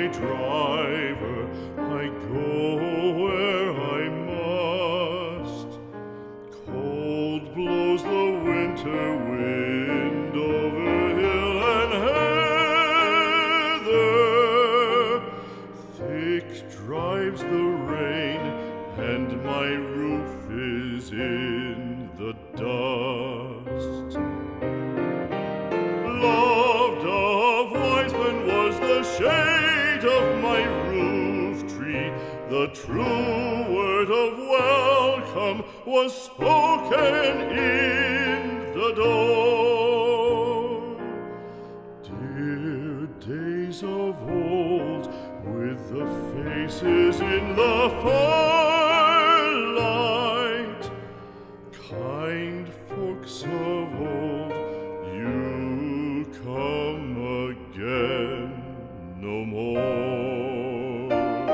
driver, I go where I must. Cold blows the winter wind over hill and heather. Thick drives the rain, and my roof is in the dust. Loved of wise men was the shade of my roof tree. The true word of welcome was spoken in the door. Dear days of old, with the faces in the firelight, kind folks of old, you come again no more.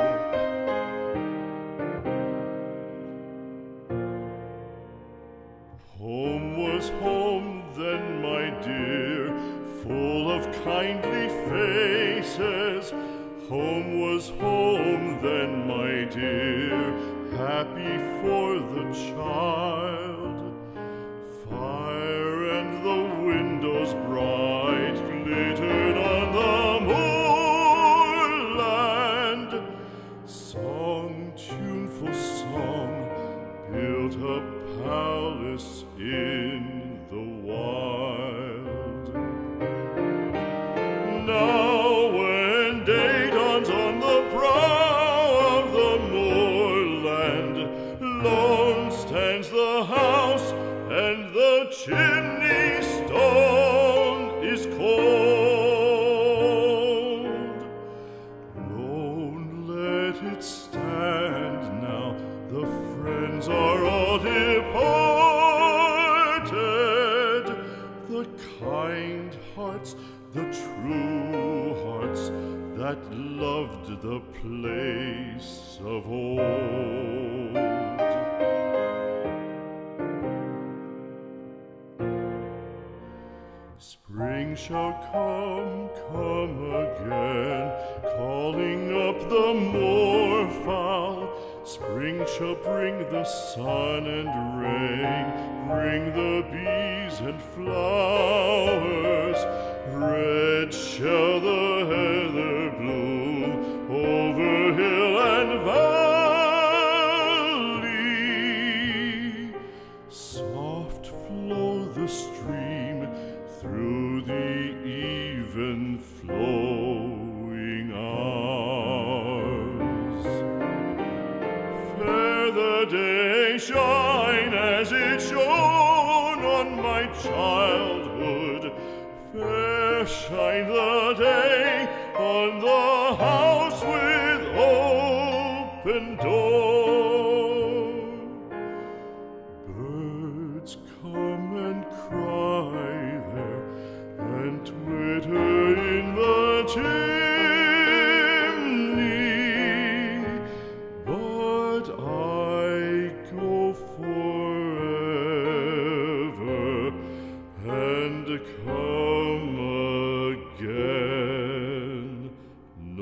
Home was home then, my dear, full of kindly faces. Home was home then, my dear, happy for the child. Fire and the windows bright glittered on the moorland. Song, tuneful song, built a palace in the wild. Now when day dawns on the brow of the moorland, lone stands the house, and the chimney stone is cold. Lone let it stand now, the friends are all departed. The kind hearts, the true hearts, that loved the place of old. Spring shall come again, calling up the moorfowl. Spring shall bring the sun and rain, bring the bees and flowers. Red shall the heather bloom over hill and valley. Soft flow the stream through the even flowing hours. Fair the day shine as it shone on my childhood. Fair shine the day on the house with open door. Birds come and cry there, and twitter in the chimney, but I go forever and come again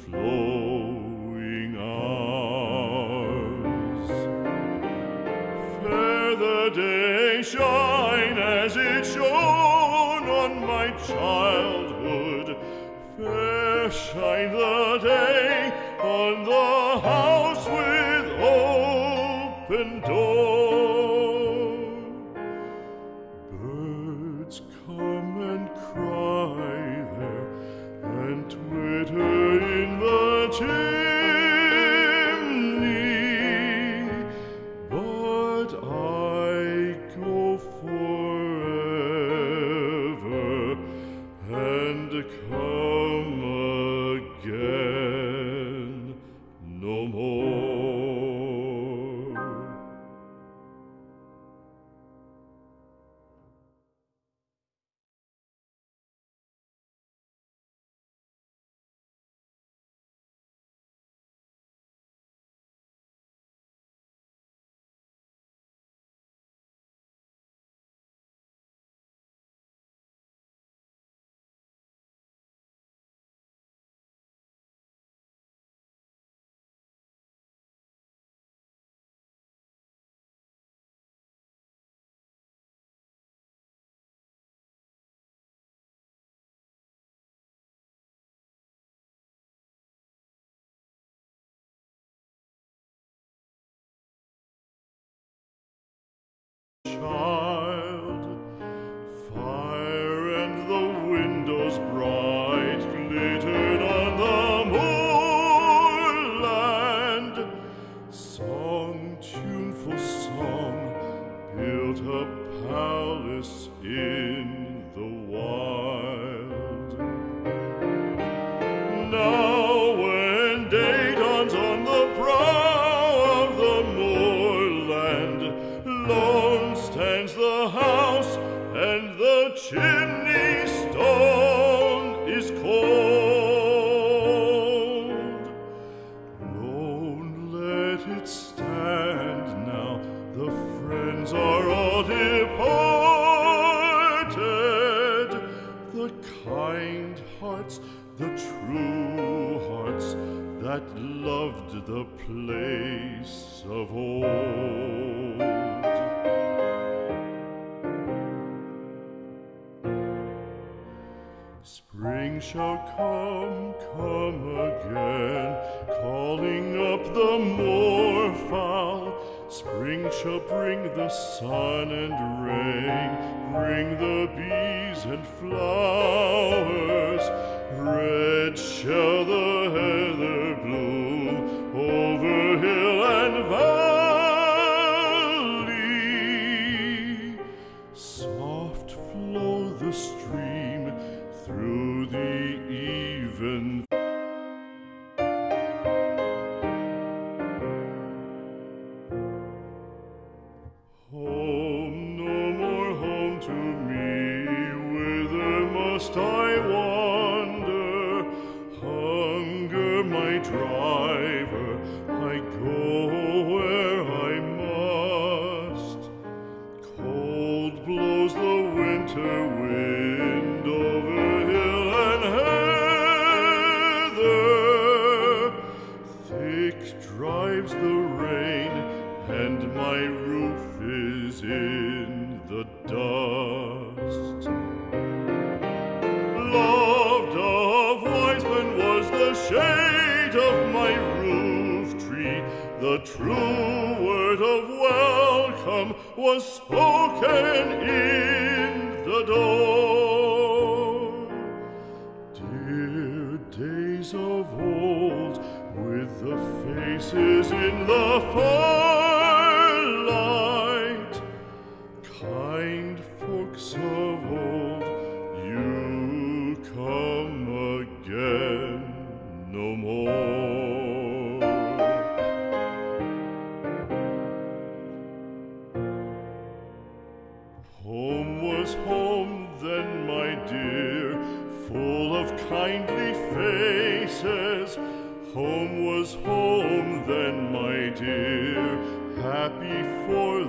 flowing hours. Fair the day shine as it shone on my childhood. Fair shine the day on the house with open door. Birds come and cry there and twitter in the chimney, but I go forever and come again no more. Child, fire and the windows bright glittered on the moorland. Song, tuneful song, built a palace in the wild. Now when day dawns on the brow of the moorland, lone stands the house, and the chimney stone is cold. Lone, let it stand now, the friends are all departed. The kind hearts, the true hearts, that loved the place of old. Spring shall come again, calling up the moorfowl. Spring shall bring the sun and rain, bring the bees and flowers. Red shall the heather bloom over hill and valley. Soft flow the stream through the even. Home, no more home to me, whither must I wander? Hunger, my driver, I go where I must. Cold blows the winter wind over hill and heather. Thick drives the rain, and my roof is in the dust. Loved of wise men was the shade of my roof tree. The true word of welcome was spoken in the door. Dear days of old, with the faces in the firelight, kind folks of old, you come again no more. Home was home then, my dear, full of kindly faces. Home was home then, my dear, happy for